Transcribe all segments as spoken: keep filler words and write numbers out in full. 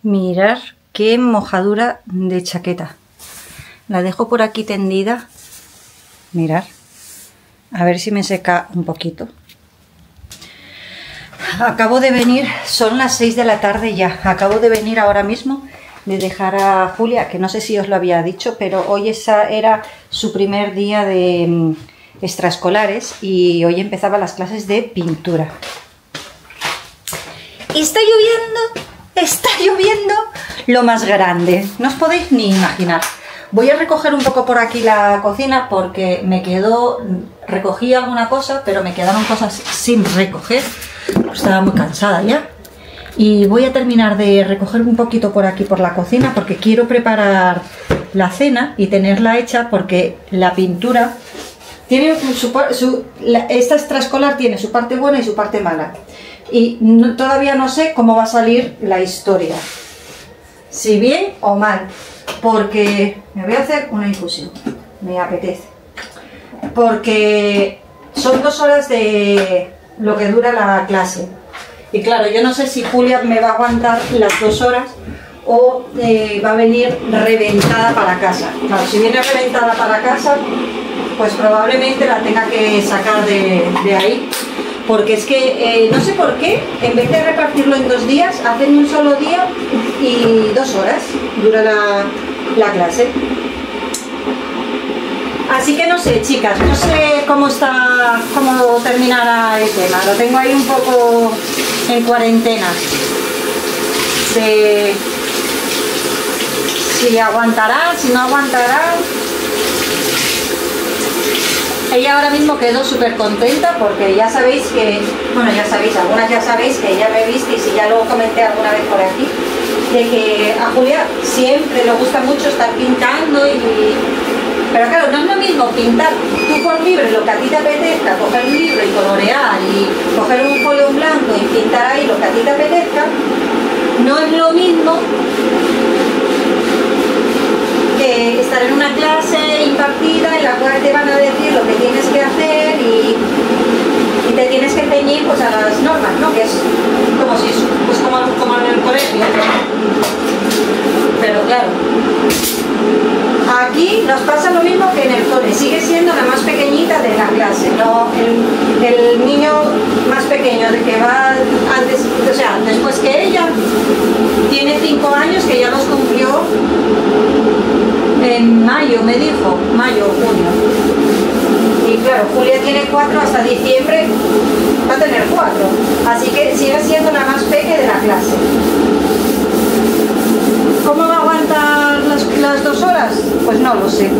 Mirad qué mojadura de chaqueta. La dejo por aquí tendida. Mirad. A ver si me seca un poquito. Acabo de venir, son las seis de la tarde ya. Acabo de venir ahora mismo de dejar a Julia, que no sé si os lo había dicho, pero hoy esa era su primer día de um, extraescolares y hoy empezaba las clases de pintura. Y está lloviendo, está lloviendo lo más grande, no os podéis ni imaginar. Voy a recoger un poco por aquí la cocina porque me quedó, recogí alguna cosa, pero me quedaron cosas sin recoger, estaba muy cansada ya. Y voy a terminar de recoger un poquito por aquí por la cocina porque quiero preparar la cena y tenerla hecha porque la pintura tiene su, su, la, esta extraescolar tiene su parte buena y su parte mala. Y no, todavía no sé cómo va a salir la historia, si bien o mal, porque me voy a hacer una infusión, me apetece, porque son dos horas de lo que dura la clase. Y claro, yo no sé si Julia me va a aguantar las dos horas o eh, va a venir reventada para casa. Claro, si viene reventada para casa, pues probablemente la tenga que sacar de, de ahí. Porque es que, eh, no sé por qué, en vez de repartirlo en dos días, hacen un solo día y dos horas dura la, la clase. Así que no sé, chicas, no sé cómo está, cómo terminará el tema. Lo tengo ahí un poco en cuarentena. De si aguantará, si no aguantará. Ella ahora mismo quedó súper contenta porque ya sabéis que, bueno, ya sabéis, algunas ya sabéis que ya me visteis y ya lo comenté alguna vez por aquí, de que a Julia siempre le gusta mucho estar pintando y... Pero claro, no es lo mismo pintar tú por libre lo que a ti te apetezca, coger un libro y colorear y coger un folio en blanco y pintar ahí lo que a ti te apetezca, no es lo mismo que estar en una clase impartida en la cual te van a decir lo que tienes que hacer y, y te tienes que ceñir pues a las normas, ¿no? Que es como si pues como, como en el colegio. Pero claro, aquí nos pasa lo mismo que en el cole, sigue siendo la más pequeñita de la clase, ¿no? El, el niño más pequeño de que va antes, o sea, después que ella, tiene cinco años que ya los cumplió en mayo, me dijo, mayo o junio. Y claro, Julia tiene cuatro, hasta diciembre va a tener cuatro, así que sigue siendo la más pequeña de la clase. ¿Cómo va a aguantar las, las dos horas? Pues no lo sé.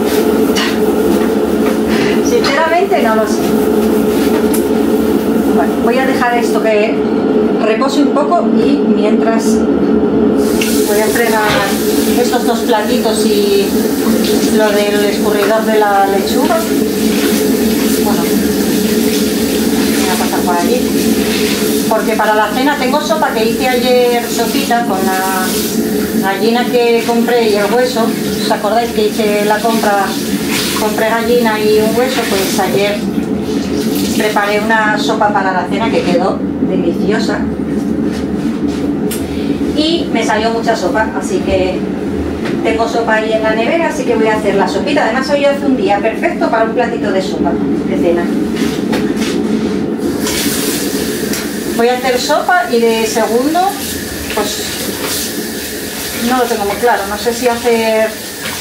Sinceramente no lo sé. Bueno, voy a dejar esto que repose un poco y mientras voy a fregar estos dos platitos y lo del escurridor de la lechuga. Bueno, voy a pasar por allí. Porque para la cena tengo sopa que hice ayer, sopita, con la gallina que compré y el hueso. ¿Os acordáis que hice la compra? Compré gallina y un hueso, pues ayer preparé una sopa para la cena que quedó deliciosa. Y me salió mucha sopa, así que tengo sopa ahí en la nevera, así que voy a hacer la sopita. Además hoy hace un día perfecto para un platito de sopa de cena. Voy a hacer sopa y de segundo, pues no lo tengo muy claro. No sé si hacer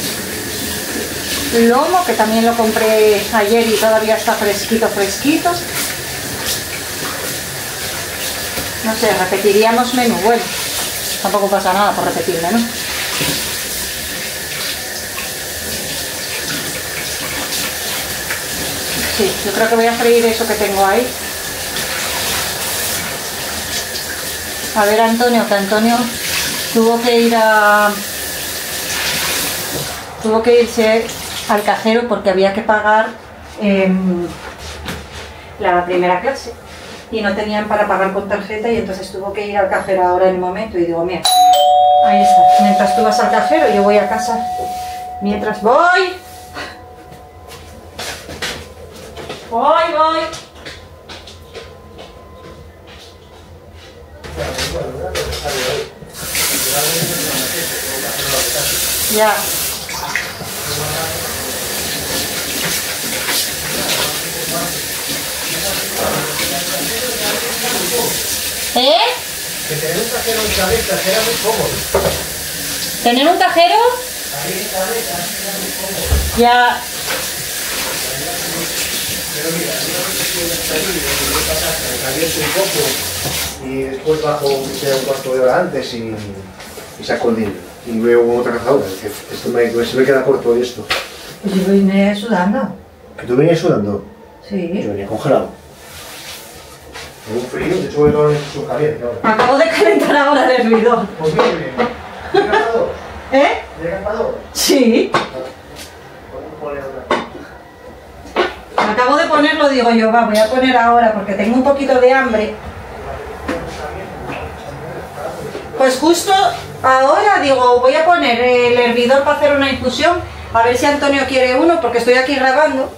lomo, que también lo compré ayer y todavía está fresquito, fresquito. No sé, repetiríamos menú. Bueno, tampoco pasa nada por repetir menú. Sí, yo creo que voy a freír eso que tengo ahí. A ver, Antonio, que Antonio tuvo que ir a... tuvo que irse al cajero porque había que pagar eh, la primera clase y no tenían para pagar con tarjeta y entonces tuvo que ir al cajero ahora en el momento y digo, mira, ahí está, mientras tú vas al cajero yo voy a casa, mientras voy, voy, voy. Ya. ¿Eh? Que tener un cajero en cabeza era muy cómodo. ¿Tener un cajero? Ahí en cabeza era muy cómodo. Ya. Pero mira, yo pasar, me caliento un poco y después bajo un cuarto de hora antes y, y saco el dinero. Y veo otra cazadora. Esto me, se me queda corto y esto. Pues yo vine sudando. ¿Que tú venías sudando? Sí. Yo venía congelado. Tengo un frío, de hecho voy a tomar un caliente ahora. Acabo de calentar ahora el hervidor. Pues bien, bien. ¿Tiene cazador? ¿Eh? ¿Tiene cazador? Sí. Acabo de ponerlo, digo yo, va, voy a poner ahora porque tengo un poquito de hambre. Pues justo ahora digo, voy a poner el hervidor para hacer una infusión, a ver si Antonio quiere uno, porque estoy aquí grabando.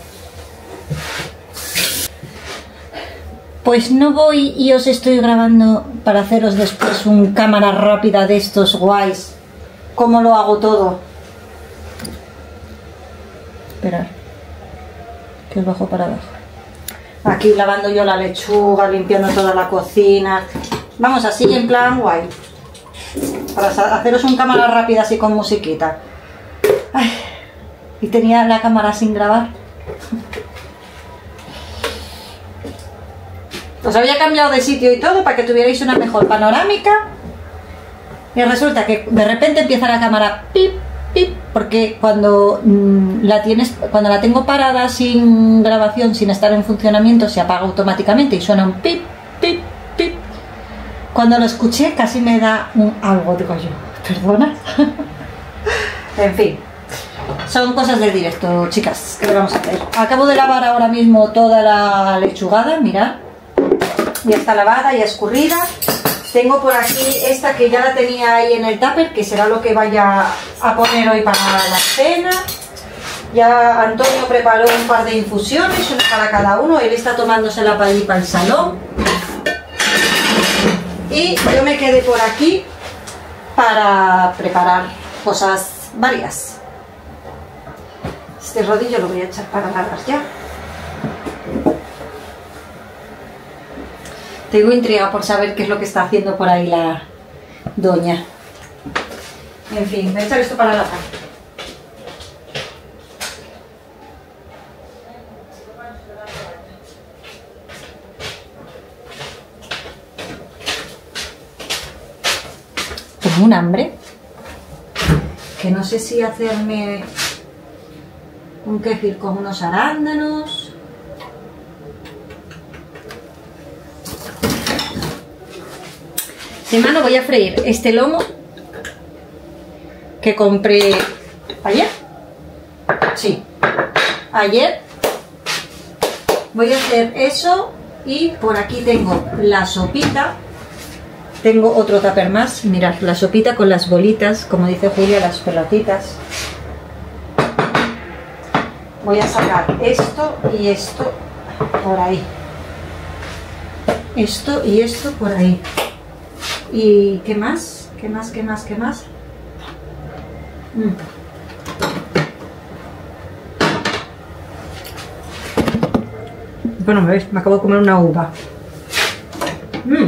Pues no voy y os estoy grabando para haceros después un cámara rápida de estos guays. ¿Cómo lo hago todo? Esperad, que os bajo para abajo. Aquí lavando yo la lechuga, limpiando toda la cocina. Vamos así en plan guay. Para haceros un cámara rápida así con musiquita. Ay, y tenía la cámara sin grabar. Os había cambiado de sitio y todo para que tuvierais una mejor panorámica. Y resulta que de repente empieza la cámara pip, pip, porque cuando mmm, la tienes, cuando la tengo parada sin grabación, sin estar en funcionamiento, se apaga automáticamente y suena un pip, pip, pip. Cuando lo escuché casi me da un algo, digo yo, ¿perdona? En fin, son cosas del directo, chicas, ¿qué le vamos a hacer? Acabo de lavar ahora mismo toda la lechugada, mirad. Ya está lavada y escurrida. Tengo por aquí esta que ya la tenía ahí en el tupper, que será lo que vaya a poner hoy para la cena. Ya Antonio preparó un par de infusiones, una para cada uno. Él está tomándosela para ir para el salón. Y yo me quedé por aquí para preparar cosas varias. Este rodillo lo voy a echar para lavar ya. Tengo intriga por saber qué es lo que está haciendo por ahí la doña. En fin, voy a echar esto para lavar. Tengo un hambre que no sé si hacerme un kéfir con unos arándanos. De mano voy a freír este lomo que compré ayer. Sí, ayer. Voy a hacer eso y por aquí tengo la sopita. Tengo otro tupper más. Mirad, la sopita con las bolitas, como dice Julia, las pelotitas. Voy a sacar esto y esto por ahí. Esto y esto por ahí. ¿Y qué más? ¿Qué más? ¿Qué más? ¿Qué más? Mm. Bueno, me, me acabo de comer una uva. Mm.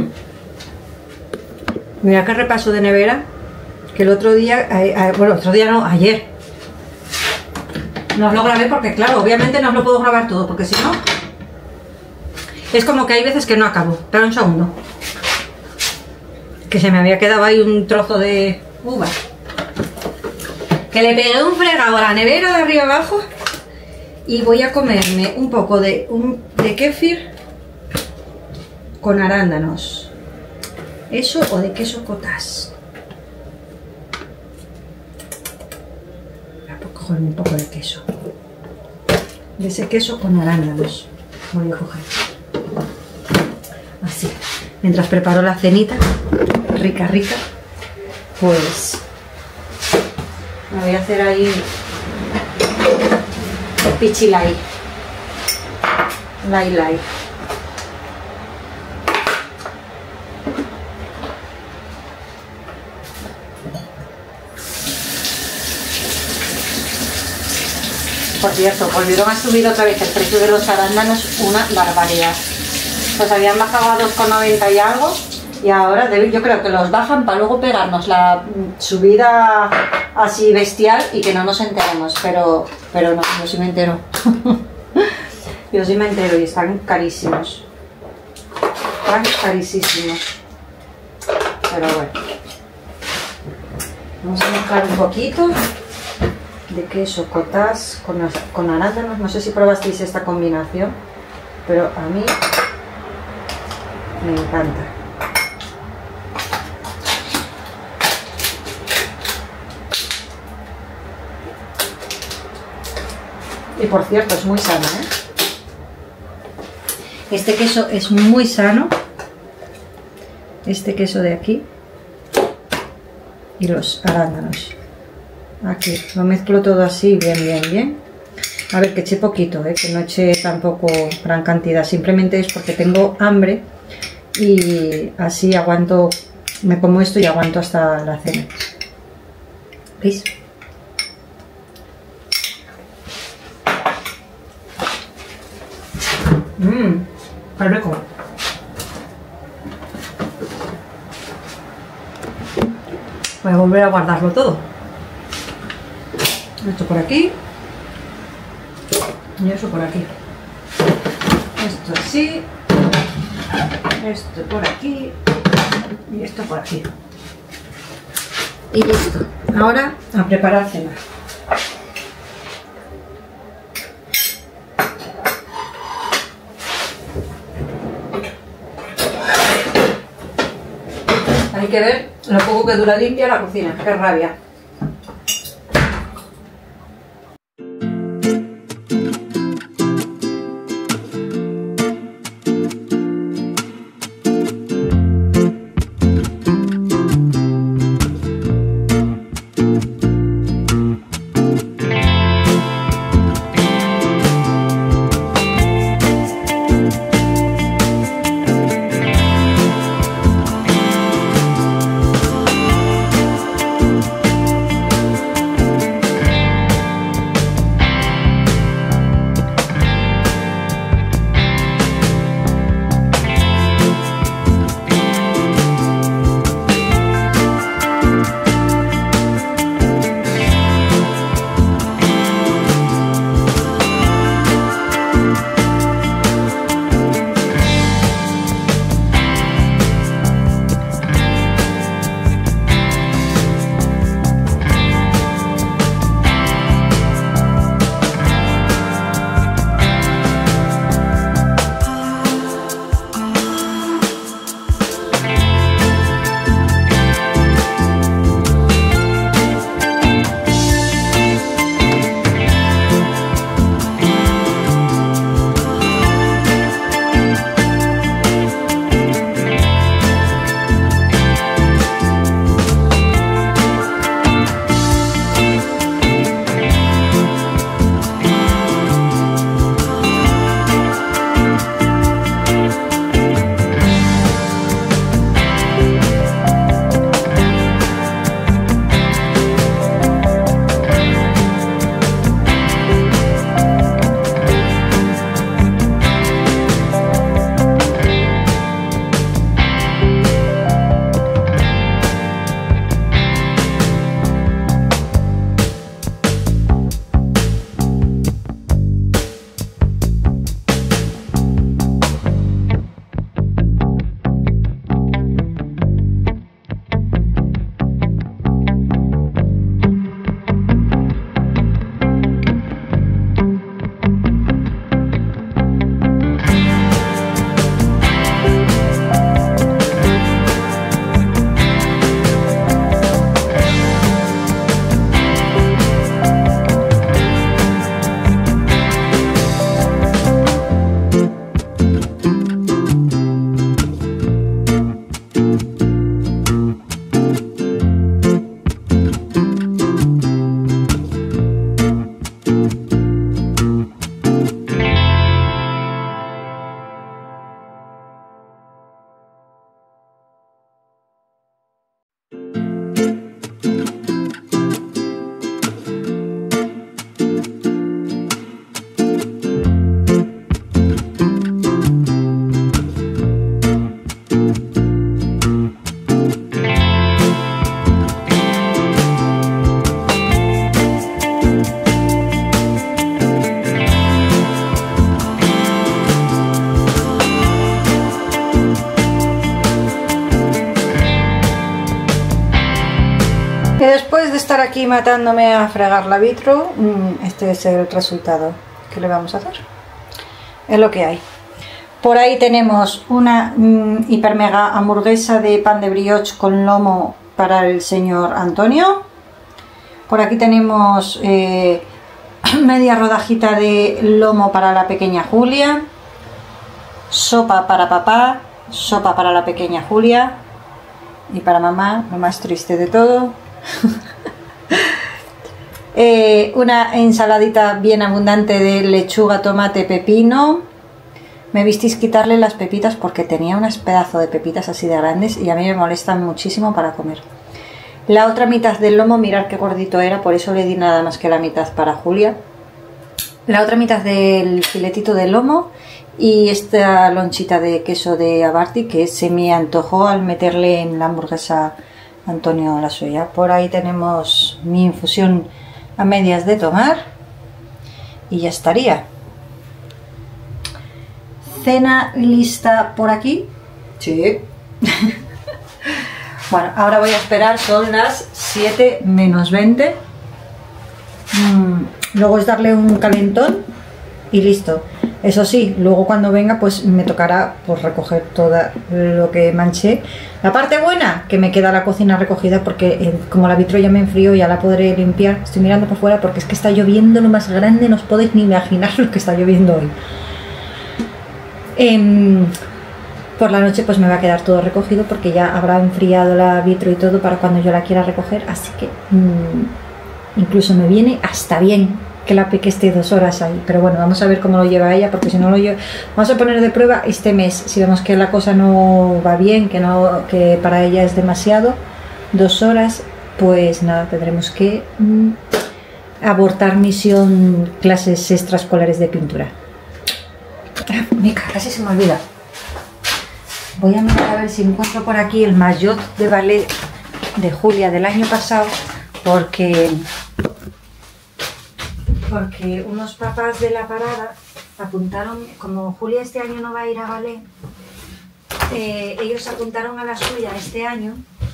Mira qué repaso de nevera. Que el otro día, eh, eh, bueno, el otro día no, ayer. No os lo grabé porque, claro, obviamente no os lo puedo grabar todo, porque si no, es como que hay veces que no acabo. Espera un segundo. Que se me había quedado ahí un trozo de uva. Que le pegué un fregado a la nevera de arriba abajo. Y voy a comerme un poco de, un, de kéfir con arándanos. Eso o de queso cottage. Voy a cogerme un poco de queso. De ese queso con arándanos. Voy a coger. Así. Mientras preparo la cenita. Rica, rica. Pues me voy a hacer ahí pichilay. Lai lai. Por cierto, volvieron a subir otra vez el precio de los arándanos, una barbaridad. Pues habían bajado a dos con noventa y algo y ahora yo creo que los bajan para luego pegarnos la subida así bestial y que no nos enteremos, pero, pero no, yo sí me entero. Yo sí me entero y están carísimos. Están carísimos. Pero bueno. Vamos a mezclar un poquito de queso cottage con, con arándanos. No sé si probasteis esta combinación, pero a mí me encanta. Y por cierto, es muy sano, ¿eh? Este queso es muy sano. Este queso de aquí. Y los arándanos. Aquí lo mezclo todo así, bien, bien, bien. A ver, que eché poquito, ¿eh? Que no eché tampoco gran cantidad. Simplemente es porque tengo hambre. Y así aguanto, me como esto y aguanto hasta la cena. ¿Veis? Mmm, qué rico. Voy a volver a guardarlo todo. Esto por aquí. Y eso por aquí. Esto así. Esto por aquí. Y esto por aquí. Y listo. Ahora a preparar cena. Hay que ver lo poco que dura limpia la cocina. ¡Qué rabia! Y después de estar aquí matándome a fregar la vitro, este es el resultado. ¿Qué le vamos a hacer? Es lo que hay. Por ahí tenemos una mm, hiper mega hamburguesa de pan de brioche con lomo para el señor Antonio. Por aquí tenemos eh, media rodajita de lomo para la pequeña Julia. Sopa para papá, sopa para la pequeña Julia. Y para mamá, lo más triste de todo. eh, una ensaladita bien abundante de lechuga, tomate, pepino. Me visteis quitarle las pepitas porque tenía unas pedazos de pepitas así de grandes y a mí me molestan muchísimo para comer. La otra mitad del lomo, mirad qué gordito era, por eso le di nada más que la mitad para Julia. La otra mitad del filetito de lomo y esta lonchita de queso de Abarti que se me antojó al meterle en la hamburguesa Antonio la suya. Por ahí tenemos mi infusión a medias de tomar y ya estaría. Cena lista por aquí. Sí. Bueno, ahora voy a esperar, son las siete menos veinte. Mm, luego es darle un calentón y listo. Eso sí, luego cuando venga pues me tocará pues recoger todo lo que manché. La parte buena, que me queda la cocina recogida porque eh, como la vitro ya me enfrió ya la podré limpiar. Estoy mirando por fuera porque es que está lloviendo lo más grande, no os podéis ni imaginar lo que está lloviendo hoy. Eh, por la noche pues me va a quedar todo recogido porque ya habrá enfriado la vitro y todo para cuando yo la quiera recoger, así que mmm, incluso me viene hasta bien que la peque esté dos horas ahí, pero bueno, vamos a ver cómo lo lleva ella, porque si no lo lleva, vamos a poner de prueba este mes, si vemos que la cosa no va bien, que, no, que para ella es demasiado, dos horas, pues nada, tendremos que mmm, abortar misión clases extraescolares de pintura. Mica, casi se me olvida. Voy a mirar a ver si encuentro por aquí el maillot de ballet de Julia del año pasado, porque porque unos papás de la parada apuntaron, como Julia este año no va a ir a ballet, eh, ellos apuntaron a la suya este año.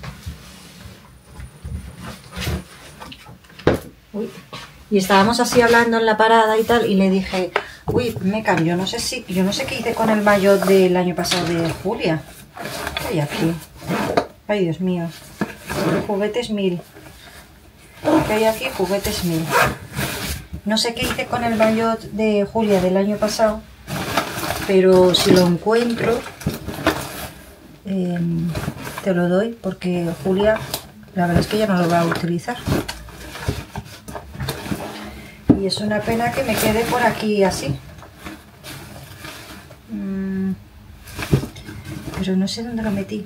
Uy. Y estábamos así hablando en la parada y tal, y le dije, uy, Meca, yo no sé si, yo no sé qué hice con el maillot del año pasado de Julia. ¿Qué hay aquí? Ay, Dios mío. Juguetes mil. ¿Qué hay aquí? Juguetes mil. No sé qué hice con el maillot de Julia del año pasado, pero si lo encuentro, eh, te lo doy, porque Julia, la verdad es que ya no lo va a utilizar. Y es una pena que me quede por aquí así. Mm, pero no sé dónde lo metí.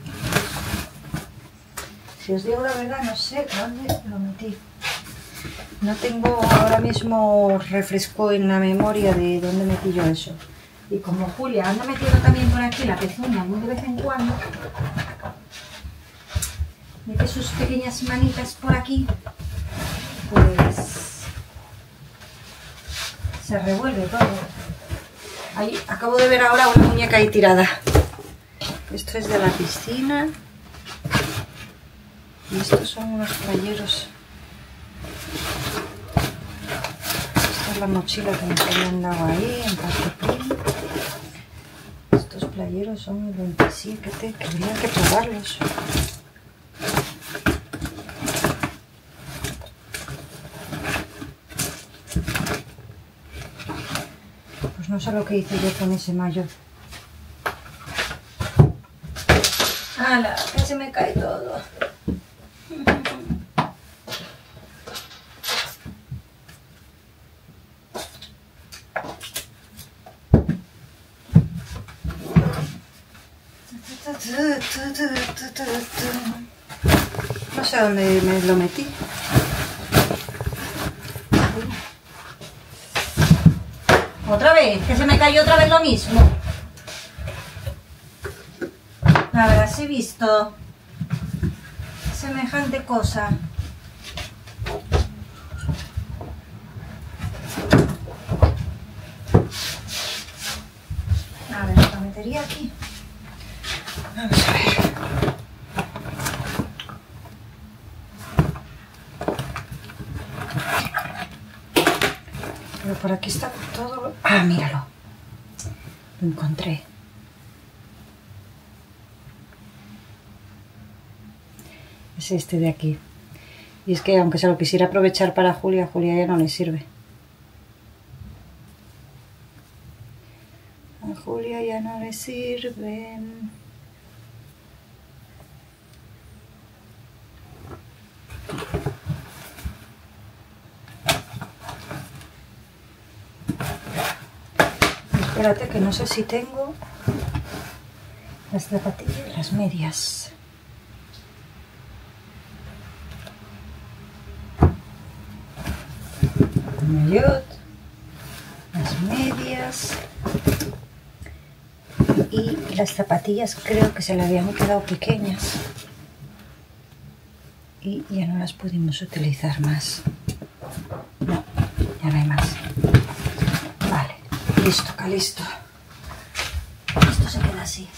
Si os digo la verdad, no sé dónde lo metí. No tengo ahora mismo refresco en la memoria de dónde metí yo eso. Y como Julia anda metiendo también por aquí la pezuña muy de vez en cuando, mete sus pequeñas manitas por aquí, pues se revuelve todo. Ahí acabo de ver ahora una muñeca ahí tirada. Esto es de la piscina. Y estos son unos playeros. Esta es la mochila que nos habían dado ahí en Parque. Estos playeros son el veintisiete, que habría que probarlos. Pues no sé lo que hice yo con ese maillot. ¡Hala! Que se me cae todo. No sé dónde me lo metí. Otra vez, que se me cayó otra vez lo mismo. Habrás visto semejante cosa. A ver, lo metería aquí. Vamos a ver. por aquí está todo... Ah, míralo. Lo encontré. Es este de aquí. Y es que aunque se lo quisiera aprovechar para Julia, a Julia ya no le sirve. A Julia ya no le sirven. Espérate que no sé si tengo las zapatillas y las medias. El maillot, las medias y las zapatillas creo que se le habían quedado pequeñas y ya no las pudimos utilizar más. No, ya no hay más. Vale, listo, Calisto. Esto se queda así.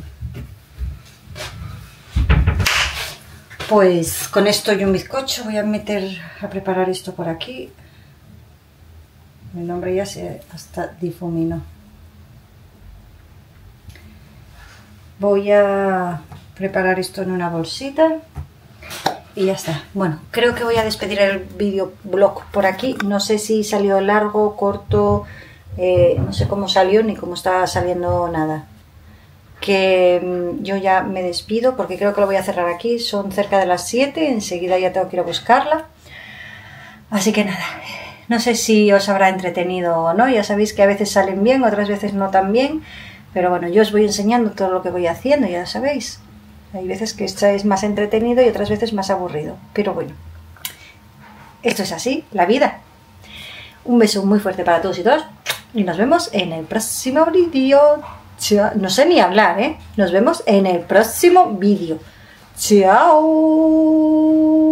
Pues con esto y un bizcocho voy a meter a preparar esto por aquí. Mi nombre ya se hasta difuminó. Voy a preparar esto en una bolsita y ya está. Bueno, creo que voy a despedir el vídeo blog por aquí. No sé si salió largo, corto, eh, no sé cómo salió ni cómo está saliendo nada. Que mmm, yo ya me despido porque creo que lo voy a cerrar aquí. Son cerca de las siete, enseguida ya tengo que ir a buscarla. Así que nada, no sé si os habrá entretenido o no. Ya sabéis que a veces salen bien, otras veces no tan bien. Pero bueno, yo os voy enseñando todo lo que voy haciendo, ya sabéis. Hay veces que esto es más entretenido y otras veces más aburrido. Pero bueno, esto es así, la vida. Un beso muy fuerte para todos y todas. Y nos vemos en el próximo vídeo. No sé ni hablar, ¿eh? Nos vemos en el próximo vídeo. Chao.